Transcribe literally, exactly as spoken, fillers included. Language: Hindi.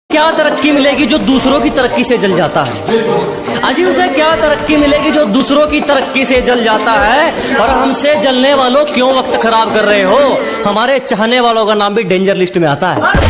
क्या तरक्की मिलेगी जो दूसरों की तरक्की से जल जाता है? अजी उसे क्या तरक्की मिलेगी जो दूसरों की तरक्की से जल जाता है? और हमसे जलने वालों क्यों वक्त खराब कर रहे हो? हमारे चाहने वालों का नाम भी डेंजर लिस्ट में आता है।